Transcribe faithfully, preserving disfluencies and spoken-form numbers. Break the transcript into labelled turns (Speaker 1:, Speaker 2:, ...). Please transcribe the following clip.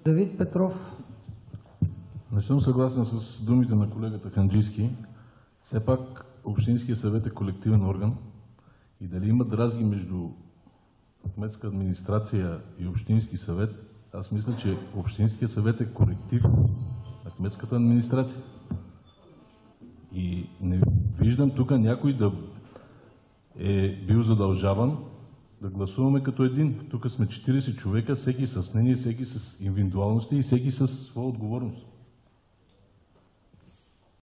Speaker 1: Давид Петров.
Speaker 2: Не съм съгласен с думите на колегата Ханджийски. Все пак Общинския съвет е колективен орган и дали има дразги между кметска администрация и Общински съвет, аз мисля, че Общинския съвет е коректив на кметската администрация. И не виждам тук някой да е бил задължаван да гласуваме като един. Тук сме четирийсет човека, всеки с мнение, всеки с индивидуалности и всеки с своя отговорност.